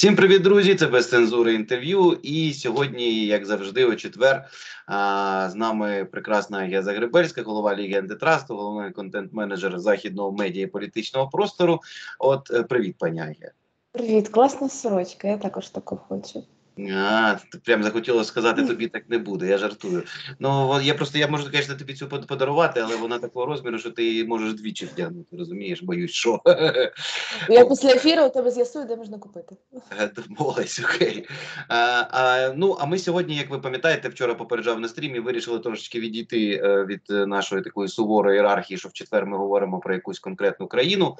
Всім привіт, друзі! Це без цензури інтерв'ю. І сьогодні, як завжди, у четвер з нами прекрасна Агія Загребельська, голова Ліги Антитрасту, головний контент-менеджер західного медіа і політичного простору. Привіт, пані Агія. Привіт, класна сорочка, я також таку хочу. Ти прям захотіла сказати, тобі так не буде, я жартую. Ну, я можу, звісно, тобі цю подарувати, але вона такого розміру, що ти її можеш двічі вдягнути, розумієш? Боюсь, що. Я після ефіру у тебе з'ясую, де можна купити. Домовились, окей. А ми сьогодні, як ви пам'ятаєте, вчора попереджав на стрімі, вирішили трошечки відійти від нашої такої суворої ієрархії, що в четвер ми говоримо про якусь конкретну країну,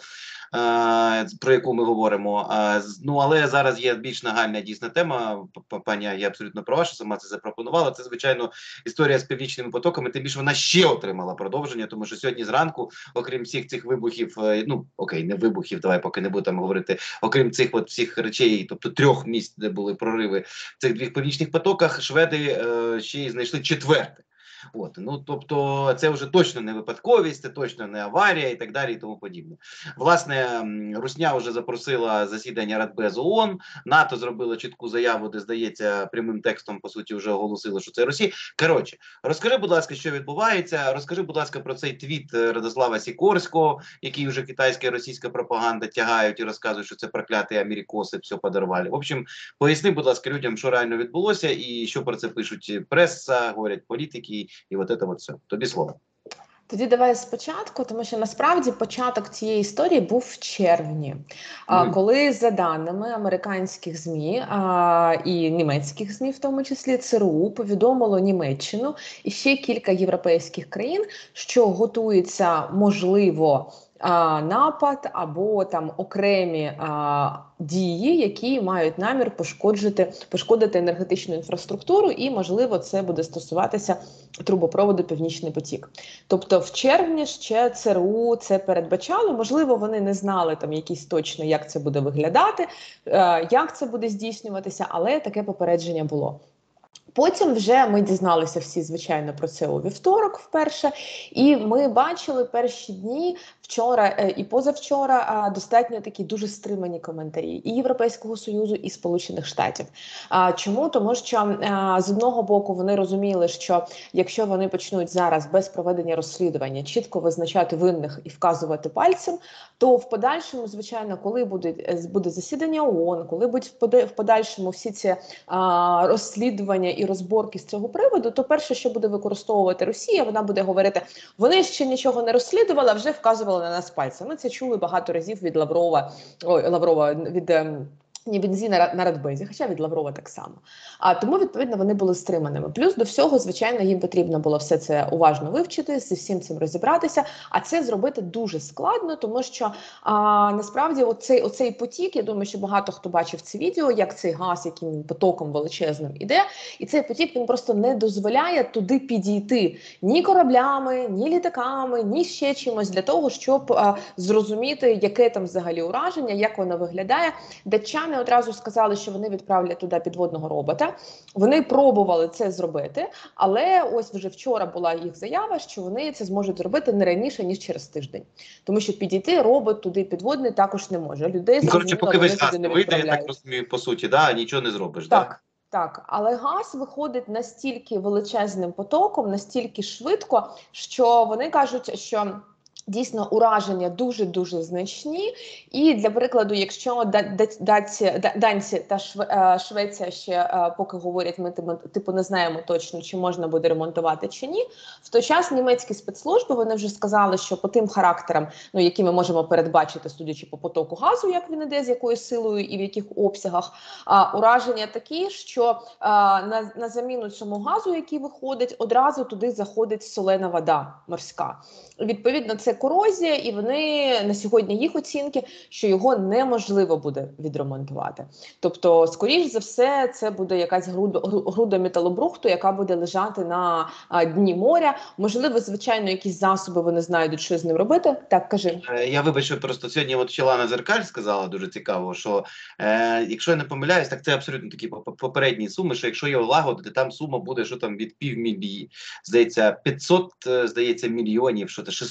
про яку ми говоримо. Але зараз є більш нагальна дійсна тема. Пані Агія абсолютно права, що сама це запропонувала. Це, звичайно, історія з північними потоками, тим більше вона ще отримала продовження, тому що сьогодні зранку, окрім всіх цих вибухів, не вибухів, давай поки не буду там говорити, окрім цих всіх речей, тобто 3 місць, де були прориви в цих 2 північних потоках, шведи ще й знайшли 4. Тобто це вже точно не випадковість, це точно не аварія і так далі і тому подібне. Власне, Русня вже запросила засідання Радбезу ООН, НАТО зробило чітку заяву, де, здається, прямим текстом, по суті, вже оголосило, що це Росія. Коротше, розкажи, будь ласка, що відбувається, розкажи, будь ласка, про цей твіт Радослава Сікорського, який вже китайська і російська пропаганда тягають і розказують, що це проклятий америкоси, все подарували. В общем, поясни, будь ласка, людям, що реально відбулося і що про це пишуть преса, говорять політики, і от це все. Тобі слово. Тоді давай спочатку, тому що насправді початок цієї історії був в червні, коли, за даними американських ЗМІ і німецьких ЗМІ, в тому числі ЦРУ, повідомило Німеччину і ще кілька європейських країн, що готується, можливо, напад або там окремі дії, які мають намір пошкодити енергетичну інфраструктуру, і, можливо, це буде стосуватися трубопроводу «Північний потік». Тобто в червні ще ЦРУ це передбачало, можливо, вони не знали там якісь точно, як це буде виглядати, як це буде здійснюватися, але таке попередження було. Потім вже ми дізналися всі, звичайно, про це у вівторок вперше, і ми бачили перші дні, вчора і позавчора, достатньо такі дуже стримані коментарі і Європейського Союзу, і Сполучених Штатів. Чому? Тому що з одного боку вони розуміли, що якщо вони почнуть зараз без проведення розслідування чітко визначати винних і вказувати пальцем, то в подальшому, звичайно, коли буде засідання ООН, коли будуть в подальшому всі ці розслідування і розборки з цього приводу, то перше, що буде використовувати Росія, вона буде говорити, вони ще нічого не розслідували, а вже вказували на нас пальцем. Ми це чули багато разів від Лаврова, від Нібензі на Радбезі, хоча від Лаврова так само. Тому, відповідно, вони були стриманими. Плюс до всього, звичайно, їм потрібно було все це уважно вивчити, зі всім цим розібратися, а це зробити дуже складно, тому що насправді оцей потік, я думаю, що багато хто бачив це відео, як цей газ, яким потоком величезним іде, і цей потік, він просто не дозволяє туди підійти ні кораблями, ні літаками, ні ще чимось для того, щоб зрозуміти, яке там взагалі ураження, як воно виглядає. Датчани одразу сказали, що вони відправлять туди підводного робота. Вони пробували це зробити, але ось вже вчора була їх заява, що вони це зможуть зробити не раніше, ніж через тиждень. Тому що підійти робот туди підводний також не може. Людей поки весь газ не вийде, я так розумію, по суті, нічого не зробиш. Так, але газ виходить настільки величезним потоком, настільки швидко, що вони кажуть, що дійсно ураження дуже-дуже значні. І для прикладу, якщо данці та Швеція ще поки говорять, ми не знаємо точно, чи можна буде ремонтувати чи ні, в той час німецькі спецслужби, вони вже сказали, що по тим характерам, які ми можемо передбачити, судячи по потоку газу, як він іде, з якою силою і в яких обсягах, ураження такі, що на заміну цьому газу, який виходить, одразу туди заходить солена вода морська. Відповідно, це корозія, і вони на сьогодні їх оцінки, що його неможливо буде відремонтувати. Тобто, скоріш за все, це буде якась груда металобрухту, яка буде лежати на дні моря. Можливо, звичайно, якісь засоби вони знайдуть, що з ним робити. Так, кажи. Я вибачу, просто сьогодні Челана Зеркаль сказала дуже цікаво, що якщо я не помиляюсь, так це абсолютно такі попередні суми, що якщо його лагодити, там сума буде, що там від 500 мільйонів, здається, 500 мільйонів, що це 600 мільйонів.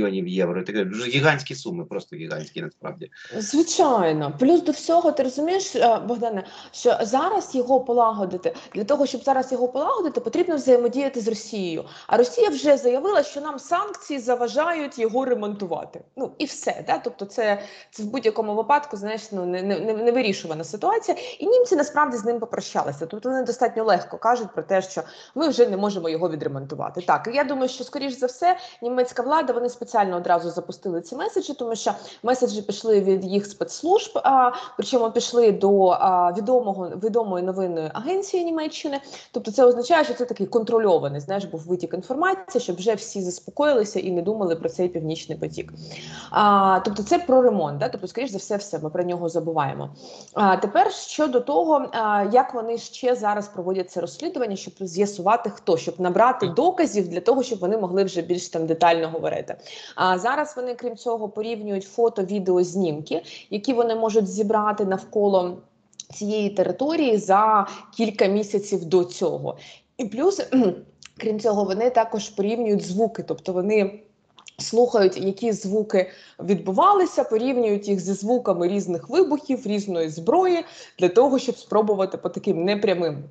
мільйонів євро. Таке дуже гігантські суми, просто гігантські насправді. Звичайно. Плюс до всього, ти розумієш, Богдане, що зараз його полагодити, для того, щоб зараз його полагодити, потрібно взаємодіяти з Росією. А Росія вже заявила, що нам санкції заважають його ремонтувати. Ну і все. Да? Тобто це в будь-якому випадку, знаєш, ну, не вирішувана ситуація. І німці насправді з ним попрощалися. Тобто вони достатньо легко кажуть про те, що ми вже не можемо його відремонтувати. Так, і я думаю, що, скоріш за все, німецька влада, вони спеціально одразу запустили ці меседжі, тому що меседжі пішли від їх спецслужб, причому пішли до відомої новинної агенції Німеччини. Тобто це означає, що це такий контрольований, знаєш, був витік інформації, щоб вже всі заспокоїлися і не думали про цей Північний потік. Тобто це про ремонт, да? Тобто, скоріш за все, ми про нього забуваємо. Тепер щодо того, як вони ще зараз проводять це розслідування, щоб з'ясувати хто, щоб набрати доказів для того, щоб вони могли вже більш там детально говорити. Зараз вони, крім цього, порівнюють фото, відео, знімки, які вони можуть зібрати навколо цієї території за кілька місяців до цього. І плюс, крім цього, вони також порівнюють звуки, тобто вони слухають, які звуки відбувалися, порівнюють їх зі звуками різних вибухів, різної зброї, для того, щоб спробувати по таким непрямим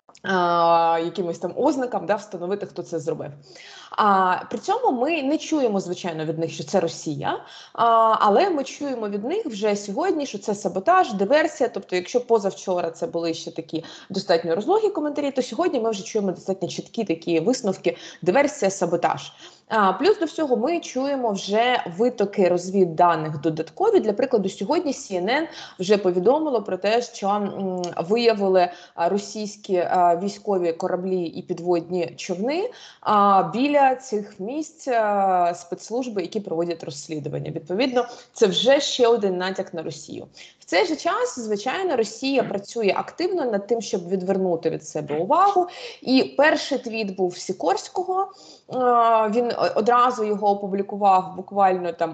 якимось там ознакам, да, встановити, хто це зробив. При цьому ми не чуємо, звичайно, від них, що це Росія, але ми чуємо від них вже сьогодні, що це саботаж, диверсія. Тобто, якщо позавчора це були ще такі достатньо розлогі коментарі, то сьогодні ми вже чуємо достатньо чіткі такі висновки: диверсія, саботаж. Плюс до всього ми чуємо вже витоки розвідданих додаткові. Для прикладу, сьогодні CNN вже повідомило про те, що виявили російські військові кораблі і підводні човни біля цих місць спецслужби, які проводять розслідування. Відповідно, це вже ще один натяк на Росію. В цей же час, звичайно, Росія працює активно над тим, щоб відвернути від себе увагу. І перший твіт був Сікорського. Він одразу його опублікував буквально там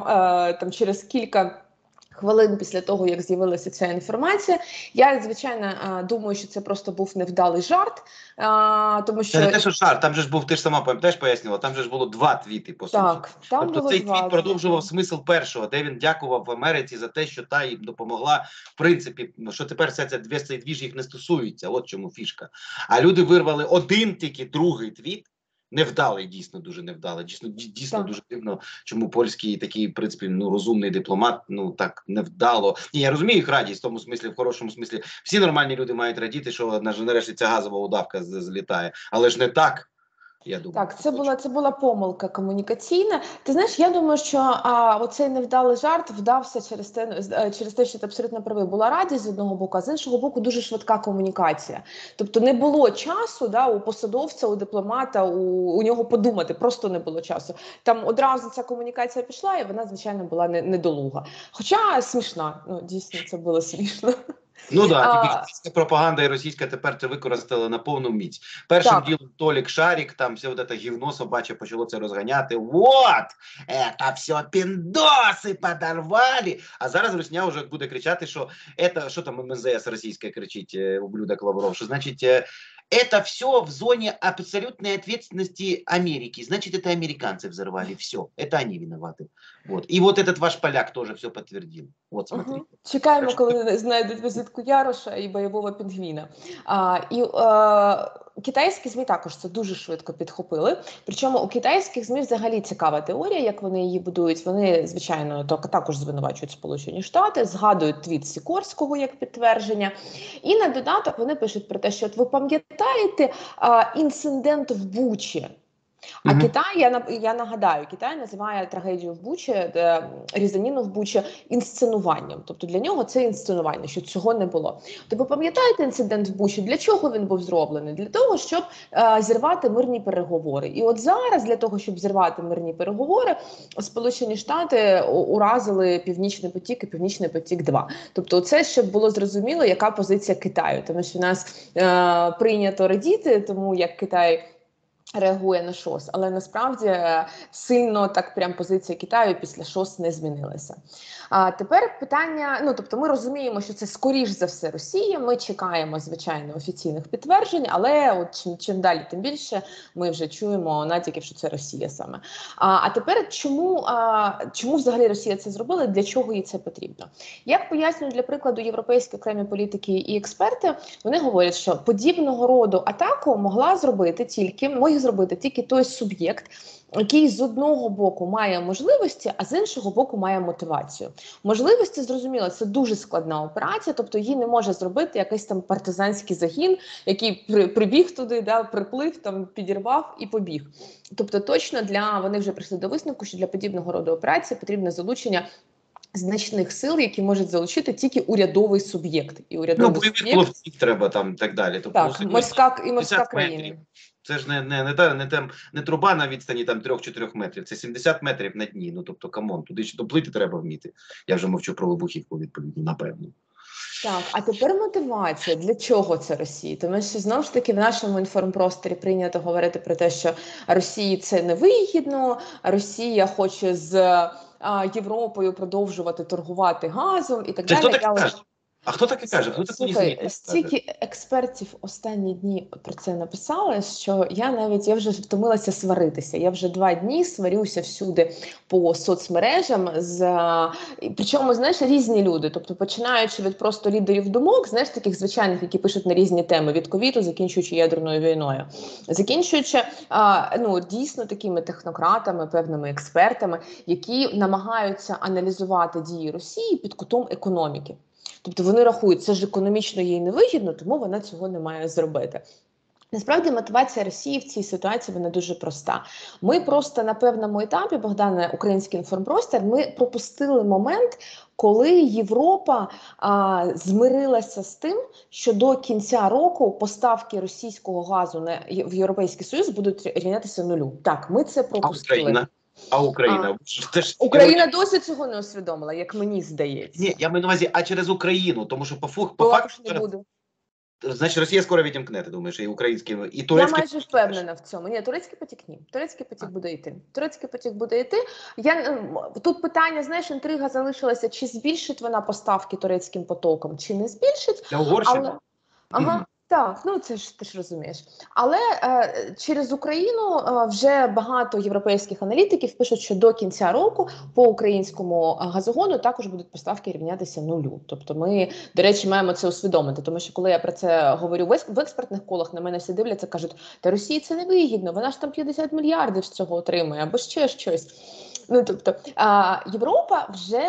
через кілька хвилин після того, як з'явилася ця інформація. Я, звичайно, думаю, що це просто був невдалий жарт, тому що... Це не те, що жарт, там же ж був, ти ж сама теж пояснила, там же ж було 2 твіти, по суті. Так, там тобто було цей 2 твіт продовжував смисл першого, де він дякував в Америці за те, що та їм допомогла, в принципі, що тепер цей двіж їх не стосується, от чому фішка. А люди вирвали один тільки другий твіт, невдалий, дійсно дуже невдалий. Дійсно дуже дивно, чому польський такий, в принципі, розумний дипломат, так невдало. Ні, я розумію їх радість в тому смислі, в хорошому смислі. Всі нормальні люди мають радіти, що нарешті ця газова удавка злітає. Але ж не так. Я думаю, так, це була помилка комунікаційна. Ти знаєш, я думаю, що оцей невдалий жарт вдався через те, що ти абсолютно правий. Була радість з одного боку, а з іншого боку дуже швидка комунікація. Тобто не було часу, у посадовця, у дипломата, у нього подумати, просто не було часу. Там одразу ця комунікація пішла, і вона, звичайно, була недолуга. Хоча смішна, дійсно, це було смішно. Ну так, російська пропаганда і російська тепер це використали на повну міць. Першим ділом Толік Шарік, там все це гівно собаче почало це розганяти. Вот, це все піндоси подорвали. А зараз Русня вже буде кричати, що це, що там МЗС російське кричить, ублюдок Лавров, що значить... Это все в зоне абсолютной ответственности Америки. Значит, это американцы взорвали. Все. Это они виноваты. Вот. И вот этот ваш поляк тоже все подтвердил. Вот, смотри. Чекаємо, коли знайдуть візитку Яроша і бойового пінгвіна. Китайські ЗМІ також це дуже швидко підхопили. Причому у китайських ЗМІ взагалі цікава теорія, як вони її будують. Вони, звичайно, також звинувачують Сполучені Штати, згадують твіт Сікорського як підтвердження. І на додаток вони пишуть про те, що от ви пам'ятаєте інцидент в Бучі? А Китай, я нагадаю, Китай називає трагедію в Бучі, різаніну в Бучі інсценуванням. Тобто для нього це інсценування, що цього не було. То ви пам'ятаєте інцидент в Бучі? Для чого він був зроблений? Для того, щоб зірвати мирні переговори. І от зараз для того, щоб зірвати мирні переговори, Сполучені Штати уразили Північний потік і Північний потік-2. Тобто це, щоб було зрозуміло, яка позиція Китаю. Тому що в нас прийнято радіти, тому як Китай реагує на ШОС, але насправді сильно так прям позиція Китаю після ШОС не змінилася. А тепер питання, ну тобто ми розуміємо, що це скоріш за все Росія, ми чекаємо, звичайно, офіційних підтверджень, але от чим далі, тим більше ми вже чуємо натяків, що це Росія саме. А тепер чому взагалі Росія це зробила, для чого їй це потрібно? Як пояснюють, для прикладу, європейські окремі політики і експерти, вони говорять, що подібного роду атаку міг зробити тільки той суб'єкт, який з одного боку має можливості, а з іншого боку має мотивацію. Можливості, зрозуміло, це дуже складна операція, тобто її не може зробити якийсь там партизанський загін, який прибіг туди, приплив, там підірвав і побіг. Тобто точно вони вже прийшли до висновку, що для подібного роду операції потрібне залучення значних сил, які можуть залучити тільки урядовий суб'єкт. І урядовий суб'єкт... плавців треба там так далі. Тобто, так, морська країна. Це ж не труба на відстані там 3-4 метрів, це 70 метрів на дні. Ну тобто, камон, туди ще доплити треба вміти. Я вже мовчу про вибухівку, відповідно, напевно. Так, а тепер мотивація. Для чого це Росії? Тому що, знову ж таки, в нашому інформпросторі прийнято говорити про те, що Росії це невигідно, Росія хоче з Європою продовжувати торгувати газом і так далі. А хто таке каже? Хто таке? Слухай, стільки експертів останні дні про це написали, що я вже втомилася сваритися. Я вже 2 дні сварюся всюди по соцмережам, причому, знаєш, різні люди. Тобто, починаючи від просто лідерів думок, знаєш, таких звичайних, які пишуть на різні теми, від ковіду, закінчуючи ядерною війною. Закінчуючи, дійсно такими технократами, певними експертами, які намагаються аналізувати дії Росії під кутом економіки. Тобто вони рахують, це ж економічно їй невигідно, тому вона цього не має зробити. Насправді мотивація Росії в цій ситуації вона дуже проста. Ми просто на певному етапі, Богдане, український інформпростір, ми пропустили момент, коли Європа змирилася з тим, що до кінця року поставки російського газу в Європейський Союз будуть рівнятися нулю. Так, ми це пропустили. А Україна? Україна досі цього не усвідомила, як мені здається. Ні, я маю на увазі, а через Україну, тому що по факту не буде. Значить, Росія скоро відімкне, ти думаєш, і український, і турецький. Я майже впевнена в цьому. Ні, турецький потік ні. Турецький потік буде йти. Турецький потік буде йти. Тут питання, знаєш, інтрига залишилася, чи збільшить вона поставки турецьким потоком, чи не збільшить. Для Угорщини? Ага. Так, ти ж розумієш. Але через Україну вже багато європейських аналітиків пишуть, що до кінця року по українському газогону також будуть поставки рівнятися нулю. Тобто ми, до речі, маємо це усвідомити, тому що коли я про це говорю в експертних колах, на мене всі дивляться, кажуть, та Росії це не вигідно, вона ж там 50 мільярдів з цього отримує, або ще щось. Тобто, Європа вже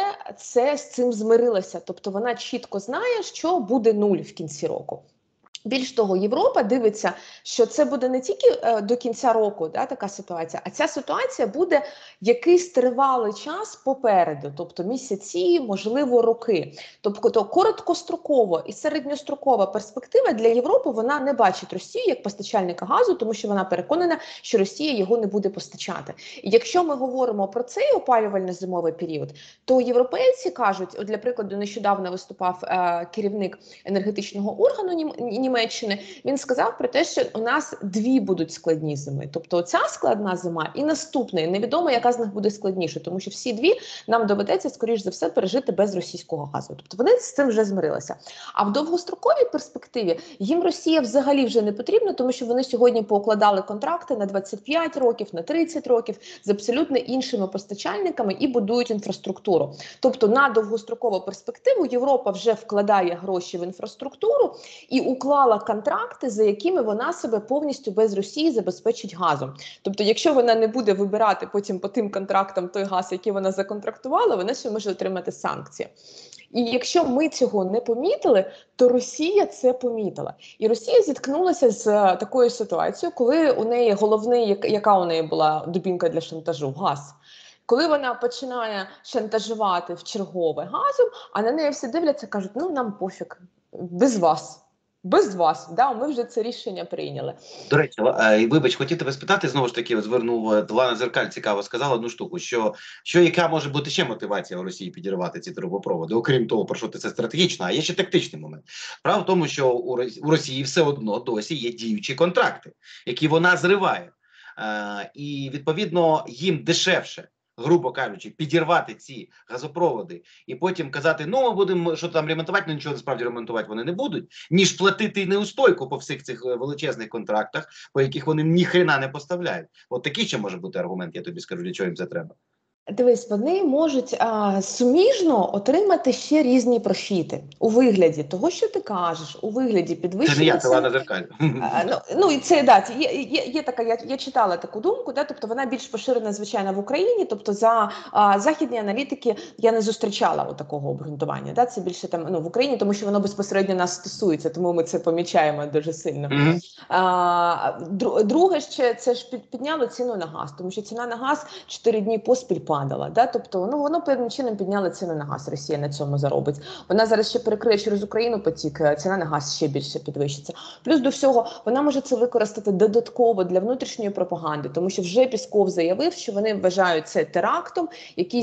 з цим змирилася, тобто вона чітко знає, що буде нуль в кінці року. Більш того, Європа дивиться, що це буде не тільки до кінця року, така ситуація, а ця ситуація буде якийсь тривалий час попереду, тобто місяці, можливо, роки. Тобто короткострокова і середньострокова перспектива для Європи, вона не бачить Росію як постачальника газу, тому що вона переконана, що Росія його не буде постачати. І якщо ми говоримо про цей опалювально-зимовий період, то європейці кажуть, для прикладу, нещодавно виступав керівник енергетичного органу Німеччини, він сказав про те, що у нас 2 будуть складні зими. Тобто ця складна зима і наступна, і невідомо, яка з них буде складніше, тому що всі 2 нам доведеться, скоріш за все, пережити без російського газу. Тобто вони з цим вже змирилися. А в довгостроковій перспективі їм Росія взагалі вже не потрібна, тому що вони сьогодні поукладали контракти на 25 років, на 30 років з абсолютно іншими постачальниками і будують інфраструктуру. Тобто на довгострокову перспективу Європа вже вкладає гроші в інфраструктуру і уклала контракти, за якими вона себе повністю без Росії забезпечить газом. Тобто, якщо вона не буде вибирати потім по тим контрактам той газ, який вона законтрактувала, вона ще може отримати санкції. І якщо ми цього не помітили, то Росія це помітила. І Росія зіткнулася з такою ситуацією, коли у неї головний, яка у неї була дубінка для шантажу? Газ. Коли вона починає шантажувати в чергове газом, а на неї всі дивляться, кажуть, нам пофіг, без вас. Без вас, ми вже це рішення прийняли. До речі, вибач, хотів тебе спитати, знову ж таки, звернув Лана Зеркаль, цікаво сказала одну штуку, що яка може бути ще мотивація у Росії підірвати ці трубопроводи, окрім того, про що це стратегічно, а є ще тактичний момент. Справа в тому, що у Росії все одно досі є діючі контракти, які вона зриває. І, відповідно, їм дешевше, грубо кажучи, підірвати ці газопроводи і потім казати, ну, ми будемо що там ремонтувати, але нічого насправді ремонтувати вони не будуть, ніж платити неустойку по всіх цих величезних контрактах, по яких вони ніхрена не поставляють. От такий ще може бути аргумент, я тобі скажу, для чого їм це треба. Дивись, вони можуть суміжно отримати ще різні профіти у вигляді того, що ти кажеш, у вигляді Це не підвищення я, це цін. Лана Зеркаль. Ну і це да, є така. Я читала таку думку, да, тобто вона більш поширена, звичайно, в Україні. Тобто за західні аналітики я не зустрічала такого обґрунтування. Да, це більше там в Україні, тому що воно безпосередньо нас стосується, тому ми це помічаємо дуже сильно. Друге, ще це ж підняло ціну на газ, тому що ціна на газ 4 дні поспіль падала. Да? Тобто воно певним чином підняло ціну на газ. Росія на цьому заробить. Вона зараз ще перекриє через Україну потік, ціна на газ ще більше підвищиться. Плюс до всього, вона може це використати додатково для внутрішньої пропаганди, тому що вже Пісков заявив, що вони вважають це терактом, який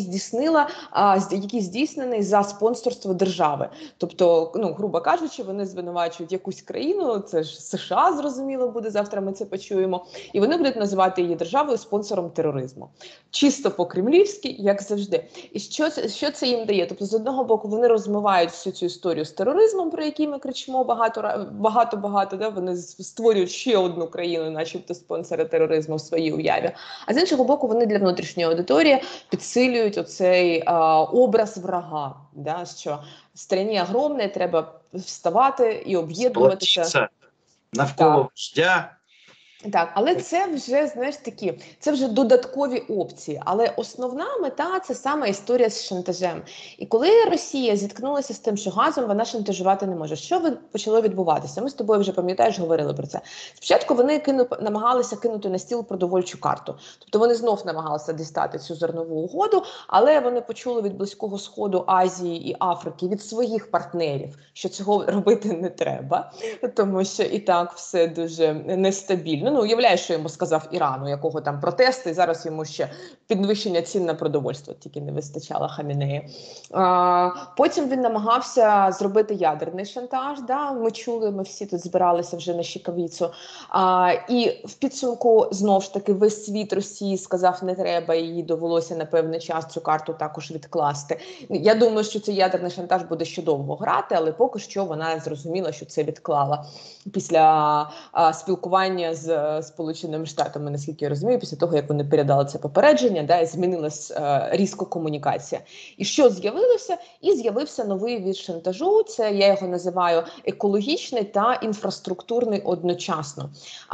здійснений за спонсорство держави. Тобто, грубо кажучи, вони звинувачують якусь країну, це ж США, зрозуміло, буде, завтра ми це почуємо, і вони будуть називати її державою спонсором тероризму. Чисто по-кремлівськи, як завжди. І що це їм дає? Тобто, з одного боку, вони розмивають всю цю історію з тероризмом, про який ми кричимо багато, да? Вони створюють ще одну країну, начебто спонсори тероризму в своїй уяві. А з іншого боку, вони для внутрішньої аудиторії підсилюють оцей образ врага, да? Що в країні огромне, треба вставати і об'єднуватися навколо вождя. Так, але це вже, знаєш, це вже додаткові опції. Але основна мета – це саме історія з шантажем. І коли Росія зіткнулася з тим, що газом вона шантажувати не може, що почало відбуватися? Ми з тобою вже, пам'ятаєш, говорили про це. Спочатку вони намагалися кинути на стіл продовольчу карту. Тобто вони знов намагалися дістати цю зернову угоду, але вони почули від Близького Сходу, Азії і Африки, від своїх партнерів, що цього робити не треба, тому що і так все дуже нестабільно. Уявляєш, що йому сказав Іран, у якого там протести, і зараз йому ще підвищення цін на продовольство, тільки не вистачало Хамінеї. Потім він намагався зробити ядерний шантаж, да? Ми чули, ми всі тут збиралися вже на Щекавіцу. І в підсумку, знов ж таки, весь світ Росії сказав, не треба, і їй довелося на певний час цю карту також відкласти. Я думаю, що цей ядерний шантаж буде ще довго грати, але поки що вона зрозуміла, що це відклала після спілкування з Сполученими Штатами, наскільки я розумію, після того, як вони передали це попередження, да, і змінилась різко комунікація. І що з'явилося? І з'явився новий від шантажу, це я його називаю екологічний та інфраструктурний одночасно.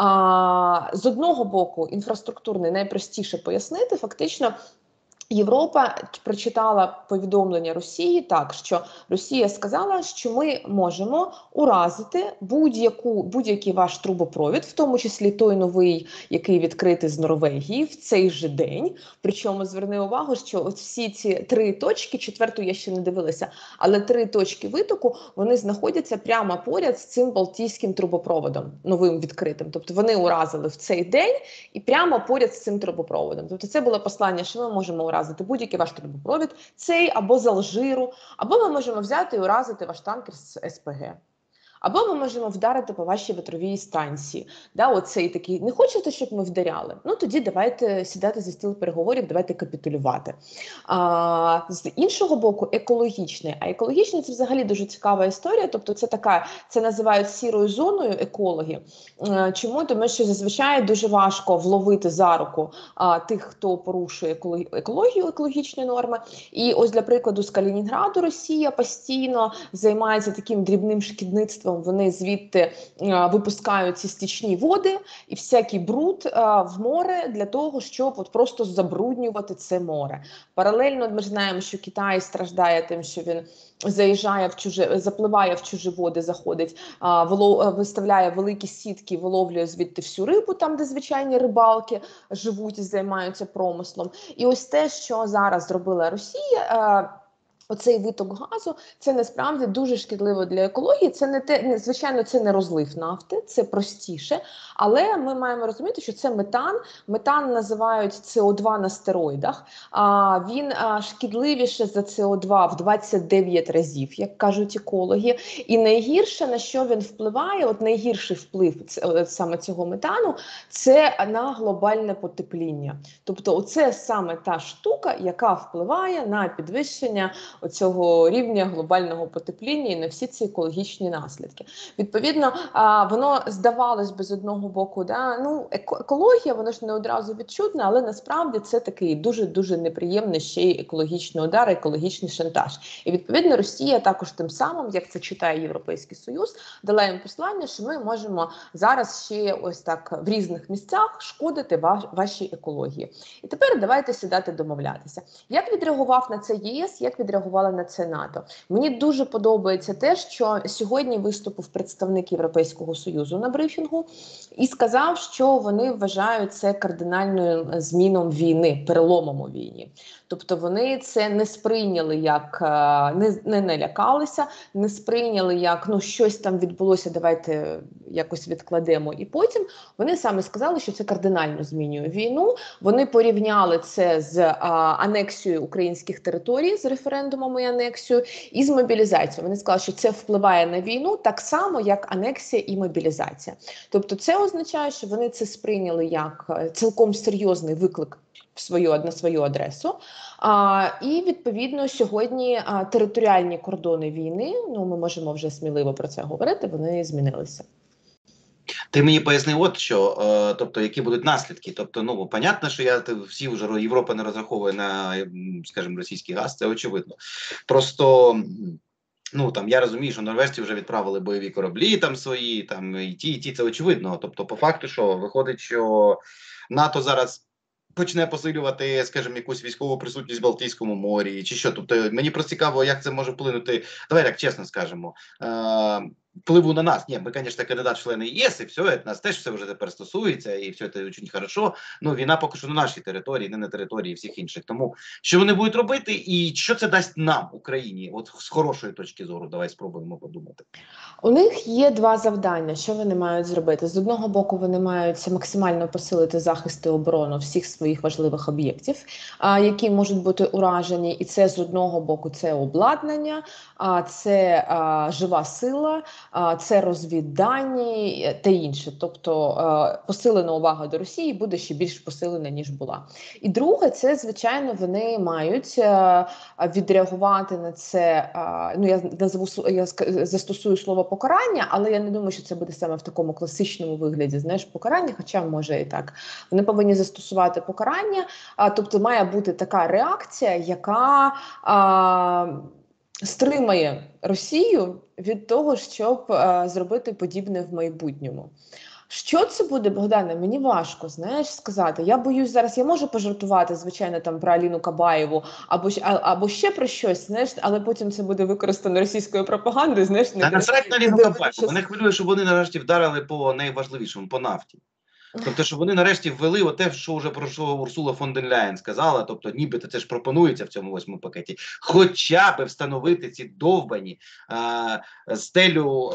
З одного боку, інфраструктурний найпростіше пояснити, фактично, Європа прочитала повідомлення Росії так, що Росія сказала, що ми можемо уразити будь-який ваш трубопровід, в тому числі той новий, який відкритий з Норвегії в цей же день. Причому зверни увагу, що от всі ці 3 точки, 4-ту я ще не дивилася, але 3 точки витоку, вони знаходяться прямо поряд з цим Балтійським трубопроводом, новим відкритим. Тобто вони уразили в цей день і прямо поряд з цим трубопроводом. Тобто це було послання, що ми можемо уразити будь-який ваш трубопровід, цей або з Алжиру, або ми можемо взяти і уразити ваш танкер з СПГ. Або ми можемо вдарити по вашій вітровій станції. Да, оцей такий, не хочете, щоб ми вдаряли? Ну тоді давайте сідати за стіл переговорів, давайте капітулювати. З іншого боку, екологічний. А екологічний – це взагалі дуже цікава історія. Тобто це називають сірою зоною екологи. Чому? Тому що зазвичай дуже важко вловити за руку тих, хто порушує екологію, екологічні норми. І ось для прикладу з Калінінграду Росія постійно займається таким дрібним шкідництвом. Вони звідти випускають ці стічні води і всякий бруд в море для того, щоб от просто забруднювати це море. Паралельно ми знаємо, що Китай страждає тим, що він запливає в чужі води, заходить, виставляє великі сітки, виловлює звідти всю рибу, там, де звичайні рибалки живуть і займаються промислом. І ось те, що зараз зробила Росія, оцей виток газу, це насправді дуже шкідливо для екології. Це не те, звичайно, це не розлив нафти, це простіше. Але ми маємо розуміти, що це метан. Метан називають СО2 на стероїдах. Він шкідливіше за СО2 в 29 разів, як кажуть екологи. І найгірше, на що він впливає, от найгірший вплив саме цього метану, це на глобальне потепління. Тобто, оце саме та штука, яка впливає на підвищення оцього рівня глобального потепління і на всі ці екологічні наслідки. Відповідно, воно здавалось би з одного боку, екологія, воно ж не одразу відчутне, але насправді це такий дуже-дуже неприємний ще й екологічний удар, екологічний шантаж. І відповідно Росія також тим самим, як це читає Європейський Союз, дала їм послання, що ми можемо зараз ще ось так в різних місцях шкодити вашій екології. І тепер давайте сідати домовлятися. Як відреагував на це ЄС, як відреагувала на це НАТО? Мені дуже подобається те, що сьогодні виступив представник Європейського Союзу на брифінгу і сказав, що вони вважають це кардинальною зміном війни, переломом у війні. Тобто вони це не сприйняли як, не лякалися, не сприйняли як, щось там відбулося, давайте якось відкладемо. І потім вони саме сказали, що це кардинально змінює війну. Вони порівняли це з анексією українських територій, з референдумом і анексією, і з мобілізацією. Вони сказали, що це впливає на війну так само, як анексія і мобілізація. Тобто це означає, що вони це сприйняли як цілком серйозний виклик на свою адресу. І, відповідно, сьогодні територіальні кордони війни, ми можемо вже сміливо про це говорити, вони змінилися. Ти мені поясни от що, тобто, які будуть наслідки. Тобто, понятно, що всі вже Європа не розраховує на, скажімо, російський газ, це очевидно. Просто, я розумію, що норвежці вже відправили бойові кораблі там свої, і ті, це очевидно. Тобто, по факту, що виходить, що НАТО зараз почне посилювати, скажімо, якусь військову присутність в Балтійському морі, чи що. Тобто, мені просто цікаво, як це може вплинути, давай так чесно скажемо, впливу на нас. Ні, ми, звісно, кандидат в члени ЄС, і все, нас теж все вже тепер стосується, і все це дуже хорошо. Війна поки що на нашій території, не на території всіх інших. Тому, що вони будуть робити, і що це дасть нам, Україні, от з хорошої точки зору, давай спробуємо подумати. У них є два завдання, що вони мають зробити. З одного боку, вони мають максимально посилити захист і оборону всіх своїх важливих об'єктів, які можуть бути уражені. І це з одного боку це обладнання, це жива сила, це розвіддані та інше. Тобто посилена увага до Росії буде ще більш посилена, ніж була. І друге, це, звичайно, вони мають відреагувати на це, я застосую слово покарання, але я не думаю, що це буде саме в такому класичному вигляді, покарання, хоча може і так. Вони повинні застосувати покарання, тобто має бути така реакція, яка стримає Росію від того, щоб зробити подібне в майбутньому. Що це буде, Богдане? Мені важко, сказати. Я боюсь зараз, я можу пожартувати, звичайно, про Аліну Кабаєву або ще про щось, але потім це буде використано російською пропагандою, Та насрать на Аліну Кабаєву. Мене хвилює, щоб вони нарешті вдарили по найважливішому, по нафті. Тобто, щоб вони нарешті ввели те, що вже про що Урсула фон дер Ляєн сказала, тобто нібито це ж пропонується в цьому 8-му пакеті, хоча б встановити ці довбані стелю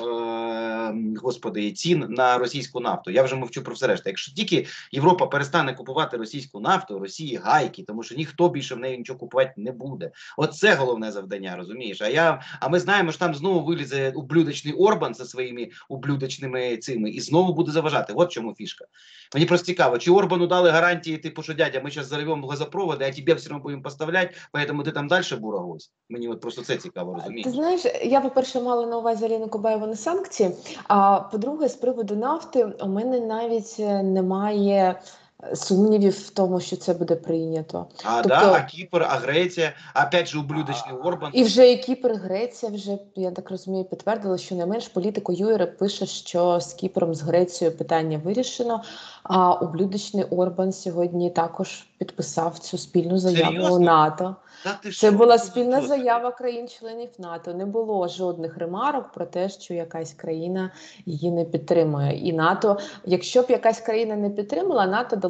цін на російську нафту. Я вже мовчу про все решта. Якщо тільки Європа перестане купувати російську нафту, Росії гайки, тому що ніхто більше в неї нічого купувати не буде. Оце головне завдання, розумієш? А ми знаємо, що там знову вилізе ублюдочний Орбан зі своїми ублюдочними цими і знову буде заважати. От чому фішка. Мені просто цікаво, чи Орбану дали гарантії, що дядя, ми зараз зарвемо газопроводи, а тебе все одно будемо поставляти, тому ти там далі бурагось. Мені от просто це цікаво, розумієш? Ти знаєш, я, по-перше, мала на увазі Аліну Кабаєву на санкції, а по-друге, з приводу нафти, у мене навіть немає сумнівів в тому, що це буде прийнято. А Кіпр, а Греція, опять же ублюдочний Орбан. І вже і Кіпр, і Греція вже, я так розумію, підтвердили, що не менш політико Юєре пише, що з Кіпром, з Грецією питання вирішено, а ублюдочний Орбан сьогодні також підписав цю спільну заяву НАТО. Це була спільна заява країн-членів НАТО. Не було жодних ремарок про те, що якась країна її не підтримує. І НАТО, якщо б якась країна не підтримала, НАТО дало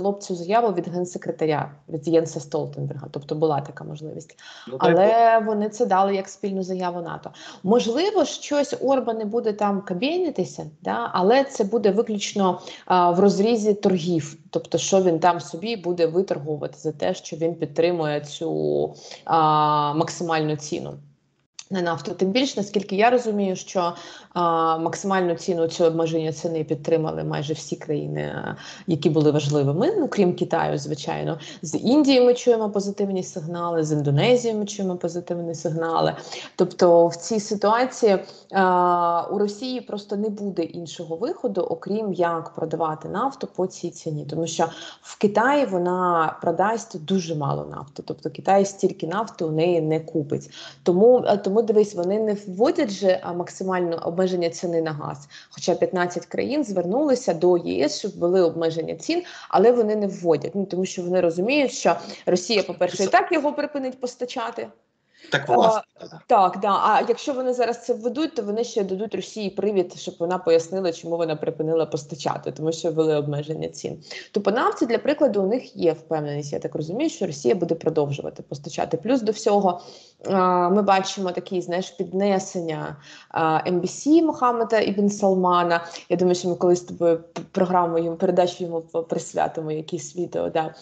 було б цю заяву від генсекретаря, від Єнса Столтенберга, тобто була така можливість. Ну, Але вони це дали як спільну заяву НАТО. Можливо, щось Орбан не буде там кабєнитися, да? Але це буде виключно в розрізі торгів, тобто що він там собі буде виторговувати за те, що він підтримує цю максимальну ціну на нафту. Тим більше, наскільки я розумію, що максимальну ціну цього обмеження ціни підтримали майже всі країни, які були важливими, ну крім Китаю, звичайно. З Індії ми чуємо позитивні сигнали, з Індонезії ми чуємо позитивні сигнали. Тобто в цій ситуації у Росії просто не буде іншого виходу, окрім як продавати нафту по цій ціні. Тому що в Китаї вона продасть дуже мало нафти. Тобто Китай стільки нафти у неї не купить. Тому дивись, вони не вводять же максимальне обмеження ціни на газ. Хоча 15 країн звернулися до ЄС, щоб ввели обмеження цін, але вони не вводять. Ну, тому що вони розуміють, що Росія, по-перше, і так його припинить постачати. Так, власне. Так, да. А якщо вони зараз це введуть, то вони ще дадуть Росії привід, щоб вона пояснила, чому вона припинила постачати, тому що ввели обмеження цін. То по нафті, для прикладу, у них є впевненість, я так розумію, що Росія буде продовжувати постачати. Плюс до всього ми бачимо такі, знаєш, піднесення МБС Мохаммеда ібн Салмана. Я думаю, що ми колись з тобою передачу йому присвятимо, якийсь відео. Да.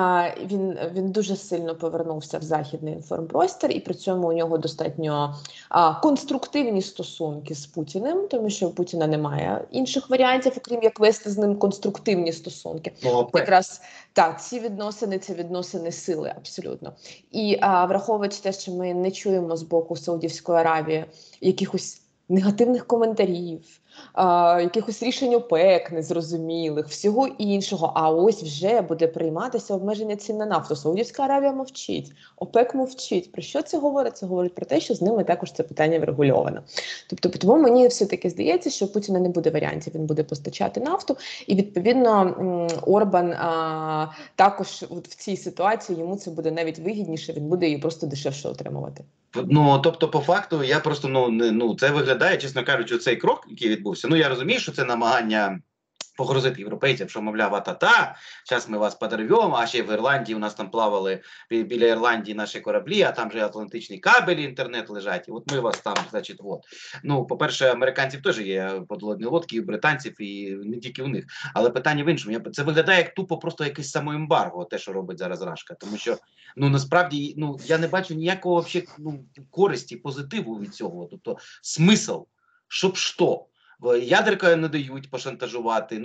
Він дуже сильно повернувся в західний інформпростір, і при цьому у нього достатньо конструктивні стосунки з Путіним, тому що у Путіна немає інших варіантів, окрім як вести з ним конструктивні стосунки. Якраз так, ці відносини – це відносини сили, абсолютно. І враховуючи те, що ми не чуємо з боку Саудівської Аравії якихось негативних коментарів, якихось рішень ОПЕК незрозумілих, всього іншого, а ось вже буде прийматися обмеження цін на нафту. Саудівська Аравія мовчить, ОПЕК мовчить. Про що це говорить? Це говорить про те, що з ними також це питання врегульовано. Тобто, тому мені все-таки здається, що у Путіна не буде варіантів, він буде постачати нафту, і відповідно Орбан також в цій ситуації йому це буде навіть вигідніше, він буде її просто дешевше отримувати. Ну, тобто, по факту, я просто, це виглядає, чесно кажучи, цей крок, який відбувся, я розумію, що це намагання погрозити європейцям, що, мовляв, а-та-та, зараз ми вас подорвемо, а ще в Ірландії у нас там плавали, біля Ірландії наші кораблі, а там же Атлантичний кабель, інтернет лежать, і от ми вас там, значить, от. Ну, по-перше, американців теж є подводні лодки, і британців, і не тільки у них. Але питання в іншому. Це виглядає як тупо просто якесь самоембарго, те, що робить зараз Рашка. Тому що, насправді, я не бачу ніякого вообще, користі, позитиву від цього. Тобто, смисл, щоб що? Ядерка не дають пошантажувати.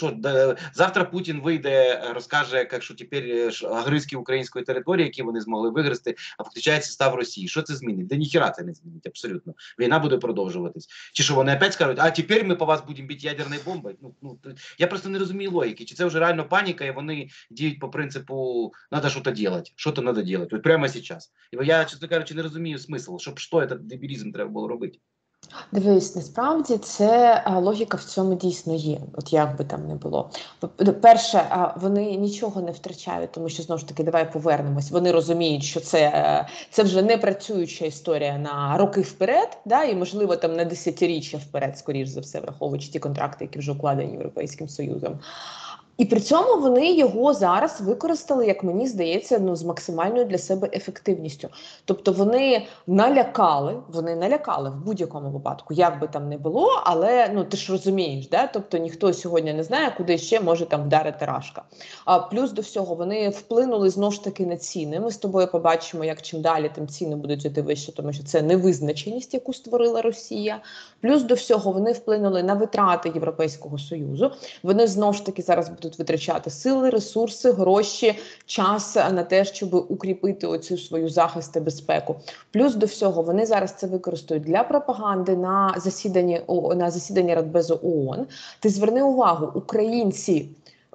Завтра Путін вийде, розкаже, що тепер огризки української території, які вони змогли вигризти, а фактично став Росії. Що це змінить? Да ніхіра це не змінить, абсолютно. Війна буде продовжуватись. Чи що вони опять скажуть, а тепер ми по вас будемо бити ядерною бомбою? Я просто не розумію логіки. Чи це вже реально паніка, і вони діють по принципу «надо щось робити», що-то треба робити, от прямо зараз. І я, чесно кажучи, не розумію смисл, щоб що, це дебілізм треба було робити. Дивись, насправді це логіка в цьому дійсно є, от як би там не було. Перше, вони нічого не втрачають, тому що, знову ж таки, давай повернемось, вони розуміють, що це вже не працююча історія на роки вперед, да, і, можливо, там на десятиріччя вперед, скоріш за все, враховуючи ті контракти, які вже укладені Європейським Союзом. І при цьому вони його зараз використали, як мені здається, з максимальною для себе ефективністю. Тобто вони налякали в будь-якому випадку, як би там не було, але ти ж розумієш, да? Тобто ніхто сьогодні не знає, куди ще може там вдарити Рашка. А плюс до всього вони вплинули знову ж таки на ціни. Ми з тобою побачимо, як чим далі, тим ціни будуть йти вище, тому що це невизначеність, яку створила Росія. Плюс до всього вони вплинули на витрати Європейського Союзу. Вони знову ж таки зараз будуть витрачати сили, ресурси, гроші, час на те, щоб укріпити оцю свою захист і безпеку. Плюс до всього вони зараз це використають для пропаганди на засіданні Радбезу ООН. Ти зверни увагу, українці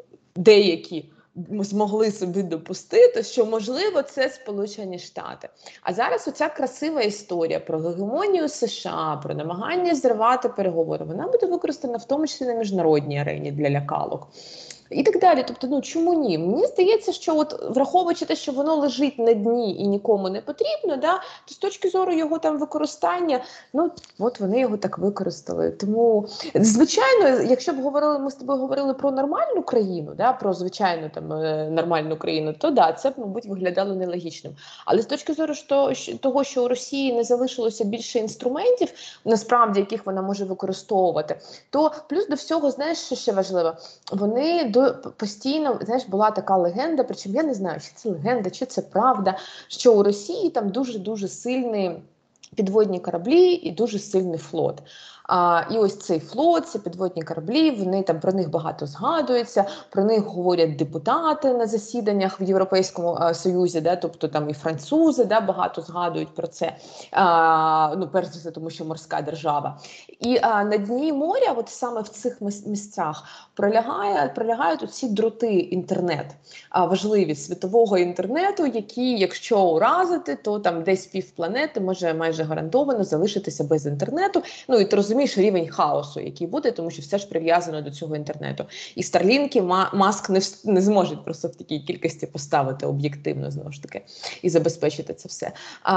деякі змогли собі допустити, що, можливо, це Сполучені Штати. А зараз оця красива історія про гегемонію США, про намагання зривати переговори, вона буде використана в тому числі на міжнародній арені для лякалок. і так далі. Тобто, ну чому ні? Мені здається, що от враховуючи те, що воно лежить на дні і нікому не потрібно, да, то з точки зору його там використання, ну от вони його так використали. Тому, звичайно, якщо б ми з тобою говорили про нормальну країну, да, про звичайну там нормальну країну, то да, це б, мабуть, виглядало нелогічним. Але з точки зору того, що у Росії не залишилося більше інструментів, насправді яких вона може використовувати, то плюс до всього, знаєш, що ще важливо, вони постійно, знаєш, була така легенда, причому я не знаю, чи це легенда, чи це правда, що у Росії там дуже-дуже сильний підводні кораблі і дуже сильний флот. І ось цей флот, ці підводні кораблі, вони там про них багато згадуються, про них говорять депутати на засіданнях в Європейському Союзі, да, тобто там і французи, да, багато згадують про це, ну, перш за все, тому що морська держава. І на дні моря, от саме в цих місцях, пролягають оці дроти інтернет, важливі світового інтернету, які, якщо уразити, то там десь півпланети може майже гарантовано залишитися без інтернету. Ну і ти розумієш рівень хаосу, який буде, тому що все ж прив'язано до цього інтернету. І Старлінки Маск не зможе просто в такій кількості поставити об'єктивно, знову ж таки, і забезпечити це все.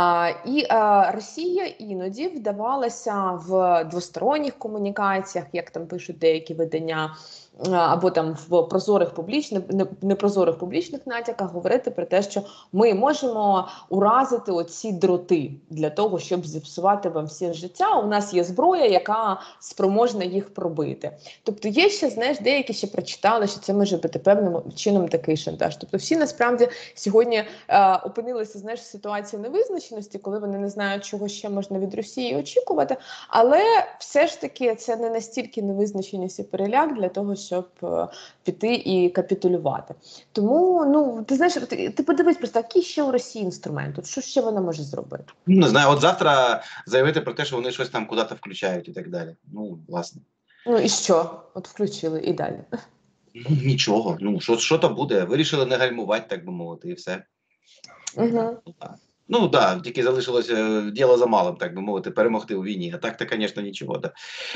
Росія іноді вдавалася в двосторонніх комунікаціях, як там пишуть деякі видання, або там в прозорих публічних, непрозорих публічних натяках говорити про те, що ми можемо уразити оці дроти для того, щоб зіпсувати вам всі життя. У нас є зброя, яка спроможна їх пробити. Тобто є ще, знаєш, деякі ще прочитали, що це може бути певним чином такий шантаж. Тобто всі насправді сьогодні опинилися, знаєш, в ситуації невизначеності, коли вони не знають, чого ще можна від Росії очікувати, але все ж таки це не настільки невизначеність і переляк для того, щоб піти і капітулювати. Тому, ну, ти знаєш, ти подивись просто, який ще у Росії інструмент, от що ще вона може зробити? Не знаю, от завтра заявити про те, що вони щось там куди-то включають і так далі. Ну, власне. Ну і що? От включили і далі. Ну, нічого, ну, що то буде. Вирішили не гальмувати, так би мовити, і все. Угу. Ну, да, тільки залишилося діло за малим, так би мовити, перемогти у війні. А так-то, звісно, нічого. Да.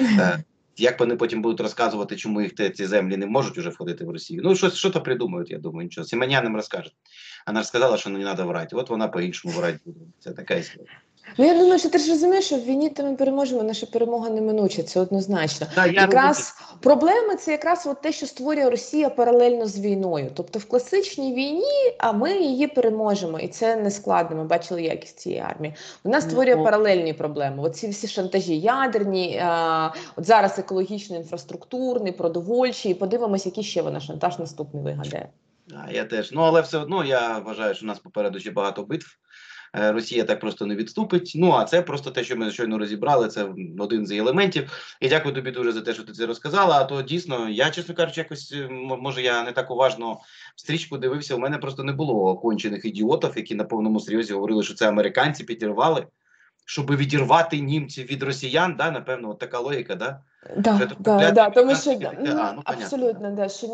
Як вони потім будуть розказувати, чому їх ці землі не можуть уже входити в Росію? Ну, що то придумають, я думаю, нічого. Сімонянам розкажуть. Вона ж сказала, що не треба врати. От вона по-іншому врати буде. Це така історія. Ну, я думаю, що ти ж розумієш, що в війні то ми переможемо, наша перемога неминуча, це однозначно. Да, якраз проблеми – це якраз от те, що створює Росія паралельно з війною. Тобто в класичній війні, а ми її переможемо, і це не складно, ми бачили якість цієї армії. Вона створює паралельні проблеми. Оці всі шантажі ядерні, от зараз екологічно-інфраструктурний, продовольчий, і подивимось, який ще вона шантаж наступний вигадає. Я теж. Ну, але все одно я вважаю, що у нас попереду ще багато битв. Росія так просто не відступить. Ну, а це просто те, що ми щойно розібрали, це один з елементів. І дякую тобі дуже за те, що ти це розказала. А то дійсно, я, чесно кажучи, якось, може, я не так уважно стрічку дивився. У мене просто не було кончених ідіотів, які на повному серйозі говорили, що це американці підірвали, щоб відірвати німців від росіян, да, напевно, от така логіка, да? Тому що абсолютно, да, що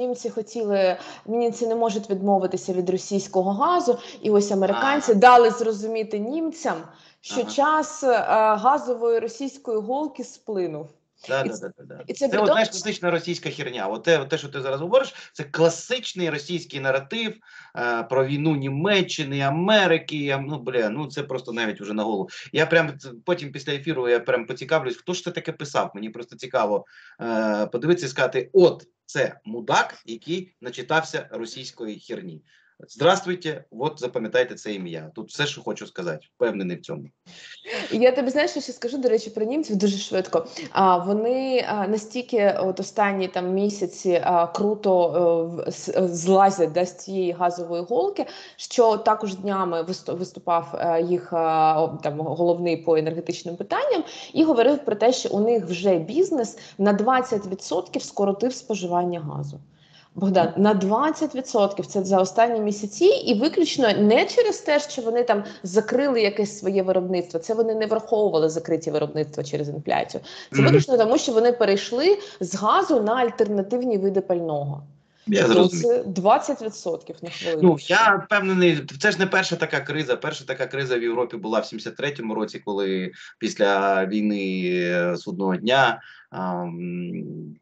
німці не можуть відмовитися від російського газу, і ось американці дали зрозуміти німцям, що час газової російської голки сплинув. І це от, знаєш, класична російська херня. От те, що ти зараз говориш, це класичний російський наратив про війну Німеччини, Америки. Ну, це просто навіть уже на голову. Я прям потім після ефіру я прям поцікавлюсь, хто ж це таке писав. Мені просто цікаво подивитися і сказати, от це мудак, який начитався російської херні. Здравствуйте, от запам'ятайте це ім'я. Тут все, що хочу сказати, впевнений в цьому. Я тобі, знаєш, що ще скажу, до речі, про німців дуже швидко. Вони настільки от останні там місяці круто злазять з цієї газової голки, що також днями виступав їх там головний по енергетичним питанням і говорив про те, що у них вже бізнес на 20% скоротив споживання газу. Богдан, на 20% це за останні місяці, і виключно не через те, що вони там закрили якесь своє виробництво, це вони не враховували закриті виробництва через інфляцію. Це виключно тому, що вони перейшли з газу на альтернативні види пального. Я зрозумів. Це 20% на хвилину. Ну, я впевнений, це ж не перша така криза. Перша така криза в Європі була в 73-му році, коли після війни судного дня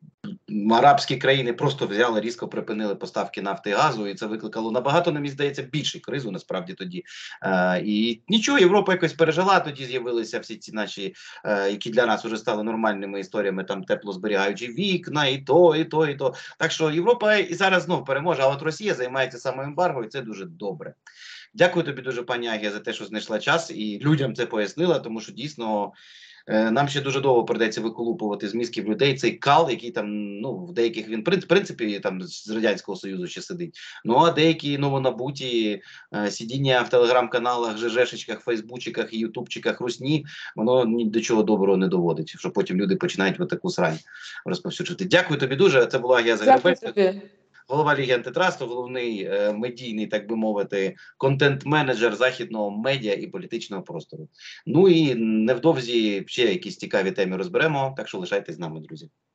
арабські країни просто взяли, різко припинили поставки нафти і газу, і це викликало набагато, на мені здається, більшу кризу насправді тоді. І нічого, Європа якось пережила, тоді з'явилися всі ці наші, які для нас вже стали нормальними історіями, там теплозберігаючі вікна, і то, і то, і то. Так що Європа і зараз знов переможе, а от Росія займається саме ембарго, і це дуже добре. Дякую тобі дуже, пані Агія, за те, що знайшла час і людям це пояснила, тому що дійсно нам ще дуже довго придеться виколупувати з мізків людей цей кал, який там, ну, в деяких він, в принципі, там з Радянського Союзу ще сидить. Ну, а деякі новонабуті сидіння в телеграм-каналах, ЖЖшечках, Фейсбучиках і Ютубчиках русні, воно ні до чого доброго не доводить, що потім люди починають таку срань розповсюджувати. Дякую тобі дуже. Це була Агія Загребельська, голова Ліги Антитрасту, головний медійний, так би мовити, контент-менеджер західного медіа і політичного простору. Ну і невдовзі ще якісь цікаві теми розберемо, так що лишайтесь з нами, друзі.